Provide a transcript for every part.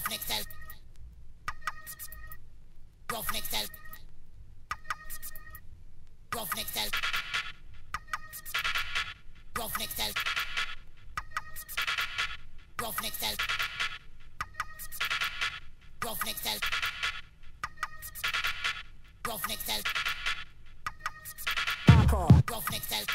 roughneck style, roughneck style, roughneck style, roughneck style, roughneck style, roughneck style, roughneck style, roughneck style,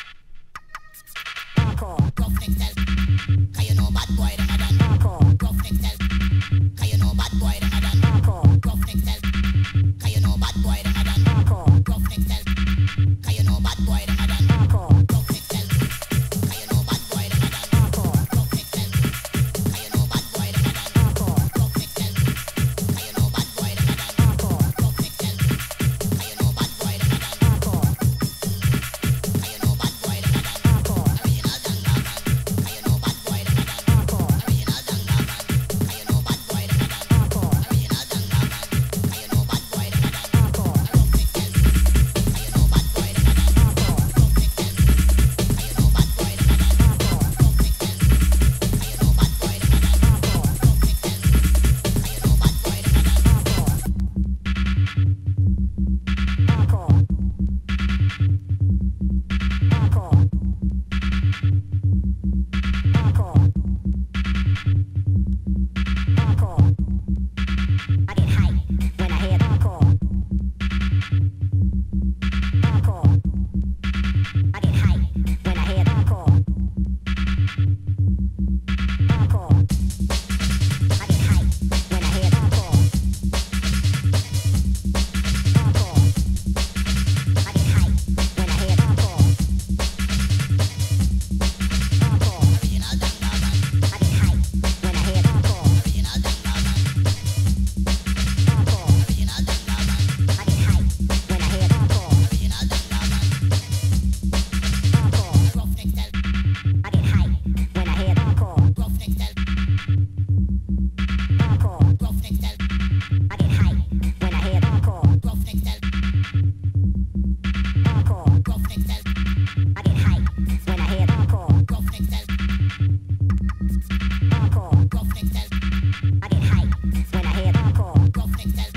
roughneck style. 'Cause you know bad boy them a done. Roughneck style. 'Cause you know bad boy them a done. Roughneck style. 'Cause you know bad boy them a done. Roughneck style. 'Cause you know bad boy them a done. Roughneck style. 'Cause you know bad boy them a done. Roughneck style. 'Cause you know bad boy them a done. Roughneck style. 'Cause you know bad boy them a done. Roughneck style. 'Cause you know bad boy them a done. 'Cause you know bad boy them a done. Original Danga man. 'Cause you know bad boy them a done. Original Danga man. 'Cause you know bad boy them a done. Original Danga man. 'Cause you know bad boy them a done. Roughneck style. 'Cause you know bad boy them a done. Roughneck style. 'Cause you know bad boy them a done. Roughneck style. 'Cause you know bad boy them a done. Roughneck style. 'Cause you know bad boy them a I get hype when I hear the call. I get hype when I hear the call. I get hype when I hear the call. I get hype when I hear the call. original Danga man. I get hype when I hear the call. Original Danga man. Original Danga man. I get hype when I hear the call. Original Danga man. Roughneck style. I get hype when I hear the call. Roughneck style. Roughneck style. I get hype when I hear the call. Roughneck style. Roughneck style. I get hype when I hear the call. Roughneck style. Roughneck style. I get hype when I hear the call. Roughneck style.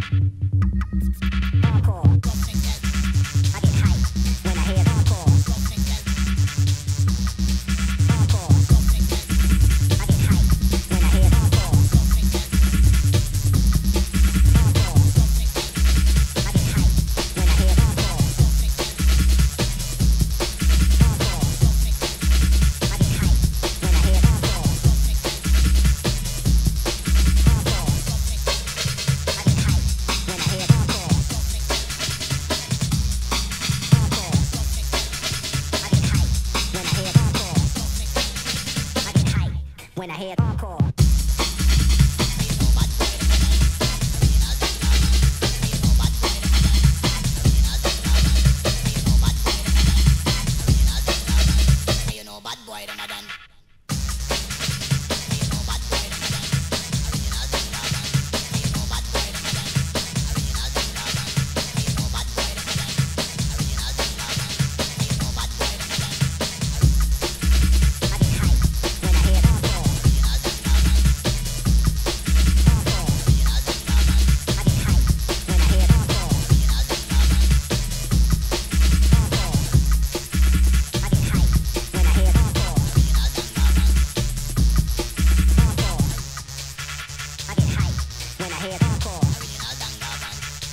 Roughneck style. I get hype when I hear the call. Roughneck style. I Roughneck style. get hype when I hear the call. Roughneck style. Roughneck style. I get hype when I hear the call. Roughneck style. Roughneck style. I get hype when I hear the call. Roughneck style. I get hype when I hear the call. I get hype when I hear the call. I get hype when I hear the call. You know bad boy them a done. You know bad boy them a done. Original Danga man. You know bad boy them a done. Original Danga man. You know bad boy them a done. Original Danga man. You know bad boy them a done. I get hype when I hear the call. Original Danga man. Original Danga man. I get hype when I hear the call. Original Danga man. I get hype when I hear the call. Original Danga man. I get hype when I hear the call. Original Danga man.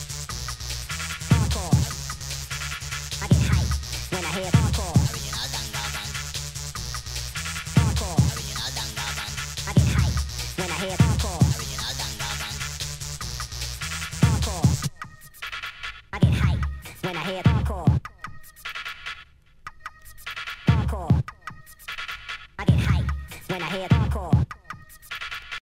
I get hype when I hear the call. Original Danga man. Original Danga man. I get hype when I hear the call. Original Danga man. I get hype when I hear the call.